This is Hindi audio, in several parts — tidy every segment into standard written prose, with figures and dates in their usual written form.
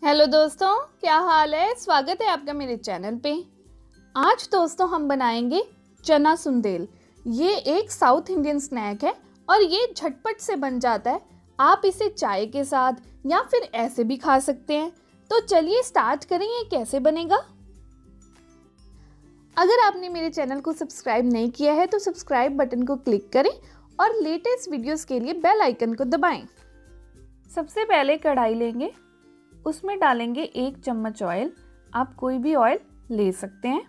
हेलो दोस्तों, क्या हाल है। स्वागत है आपका मेरे चैनल पे। आज दोस्तों हम बनाएंगे चना सुंदेल। ये एक साउथ इंडियन स्नैक है और ये झटपट से बन जाता है। आप इसे चाय के साथ या फिर ऐसे भी खा सकते हैं। तो चलिए स्टार्ट करें, ये कैसे बनेगा। अगर आपने मेरे चैनल को सब्सक्राइब नहीं किया है तो सब्सक्राइब बटन को क्लिक करें और लेटेस्ट वीडियोस के लिए बेल आइकन को दबाएं। सबसे पहले कढ़ाई लेंगे, उसमें डालेंगे 1 चम्मच ऑयल। आप कोई भी ऑयल ले सकते हैं।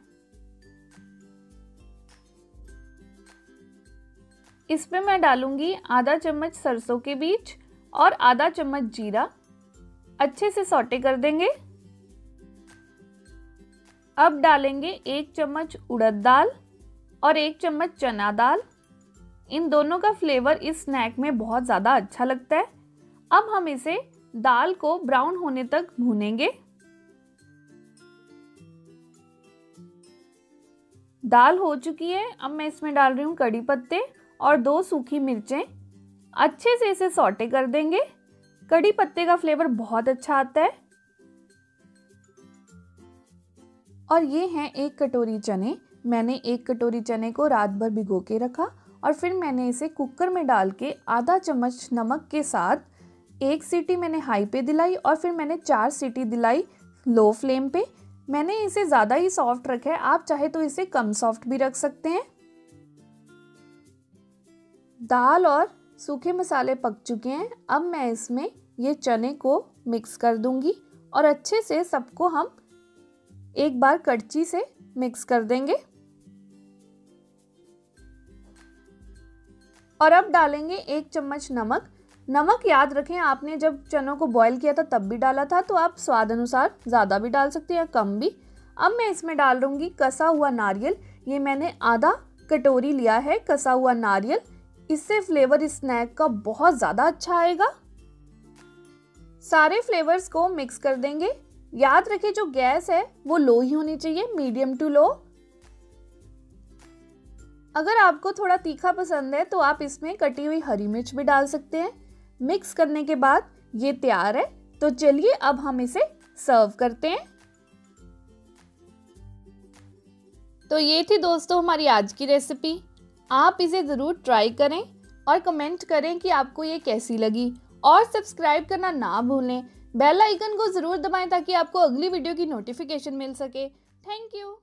इसमें मैं डालूंगी आधा चम्मच सरसों के बीज और आधा चम्मच जीरा। अच्छे से सौटे कर देंगे। अब डालेंगे 1 चम्मच उड़द दाल और 1 चम्मच चना दाल। इन दोनों का फ्लेवर इस स्नैक में बहुत ज़्यादा अच्छा लगता है। अब हम इसे दाल को ब्राउन होने तक भूनेंगे। दाल हो चुकी है। अब मैं इसमें डाल रही हूँ कड़ी पत्ते और 2 सूखी मिर्चें। अच्छे से इसे सौटे कर देंगे। कड़ी पत्ते का फ्लेवर बहुत अच्छा आता है। और ये हैं 1 कटोरी चने। मैंने 1 कटोरी चने को रात भर भिगो के रखा और फिर मैंने इसे कुकर में डाल के आधा चम्मच नमक के साथ 1 सीटी मैंने हाई पे दिलाई और फिर मैंने 4 सीटी दिलाई लो फ्लेम पे। मैंने इसे ज़्यादा ही सॉफ्ट रखा है, आप चाहे तो इसे कम सॉफ्ट भी रख सकते हैं। दाल और सूखे मसाले पक चुके हैं। अब मैं इसमें ये चने को मिक्स कर दूंगी और अच्छे से सबको हम एक बार कड़छी से मिक्स कर देंगे। और अब डालेंगे 1 चम्मच नमक। नमक याद रखें, आपने जब चनों को बॉईल किया था तब भी डाला था, तो आप स्वाद अनुसार ज़्यादा भी डाल सकते हैं या कम भी। अब मैं इसमें डाल दूंगी कसा हुआ नारियल। ये मैंने आधा कटोरी लिया है कसा हुआ नारियल। इससे फ्लेवर इस स्नैक का बहुत ज़्यादा अच्छा आएगा। सारे फ्लेवर्स को मिक्स कर देंगे। याद रखें जो गैस है वो लो ही होनी चाहिए, मीडियम टू लो। अगर आपको थोड़ा तीखा पसंद है तो आप इसमें कटी हुई हरी मिर्च भी डाल सकते हैं। मिक्स करने के बाद ये तैयार है। तो चलिए अब हम इसे सर्व करते हैं। तो ये थी दोस्तों हमारी आज की रेसिपी। आप इसे ज़रूर ट्राई करें और कमेंट करें कि आपको ये कैसी लगी। और सब्सक्राइब करना ना भूलें। बेल आइकन को ज़रूर दबाएं ताकि आपको अगली वीडियो की नोटिफिकेशन मिल सके। Thank you.